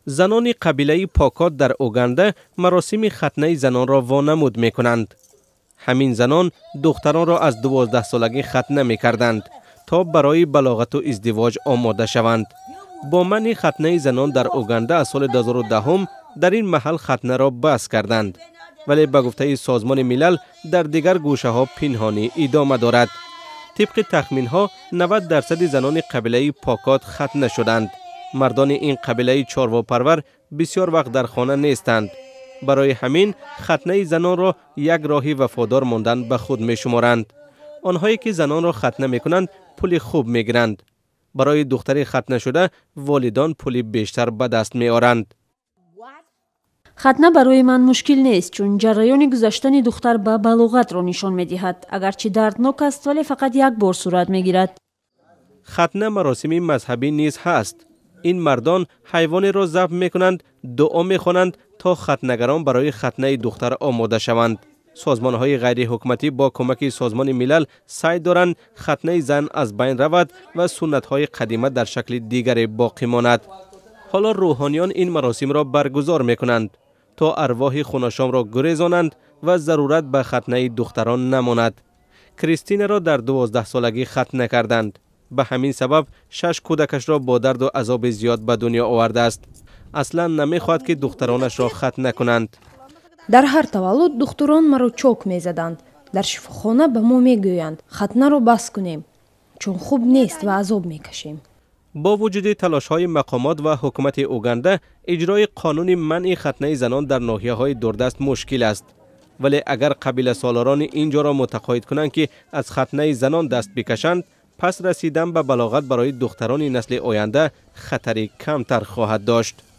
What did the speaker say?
زنان قبیله پاکات در اوگاندا مراسم ختنه زنان را وانمود می کنند. همین زنان دختران را از 12 سالگی ختنه می کردند تا برای بلاغت و ازدواج آماده شوند. با منع ختنه زنان در اوگاندا از سال 2010 در این محل ختنه را بس کردند، ولی به گفته سازمان ملل در دیگر گوشه ها پنهانی ادامه دارد. طبق تخمین ها 90% زنان قبیله پاکات ختنه شدند. مردان این قبیله چارواپرور بسیار وقت در خانه نیستند. برای همین ختنه زنان را یک راهی وفادار ماندن به خود می شمارند. آنهایی که زنان را ختنه می کنند پول خوب می گیرند. برای دختری ختنه شده والدان پول بیشتر به دست می آورند. ختنه برای من مشکل نیست چون جریان گذشتن دختر به بلوغت را نشان می دهد. اگرچه دردناک است ولی فقط یک بار صورت می گیرد. ختنه مراسم مذهبی نیز هست. این مردان حیوانی را ذبح می کنند، دعا می خوانند تا ختنگران برای ختنه دختر آماده شوند. سازمان های غیر حکومتی با کمک سازمان ملل سعی دارند ختنه زن از بین رود و سنت های قدیمه در شکل دیگری باقی ماند. حالا روحانیان این مراسم را برگزار می کنند تا ارواح خوناشام را گریزانند و ضرورت به ختنه دختران نماند. کریستین را در 12 سالگی ختنه کردند. به همین سبب 6 کودکش را با درد و عذاب زیاد به دنیا آورده است. اصلا نمیخواهد که دخترانش را ختنه کنند. در هر تولد دختران مرا چوک میزدند. در شفاخانه به ما میگویند ختنه را بس کنیم چون خوب نیست و عذاب میکشیم. با وجود تلاش های مقامات و حکومت اوگاندا، اجرای قانون منع ختنه زنان در ناحیه های دوردست مشکل است. ولی اگر قبیله سالاران اینجا را متقاعد کنند که از ختنه زنان دست بکشند، پس رسیدن به بلاغت برای دختران نسل آینده خطری کمتر خواهد داشت.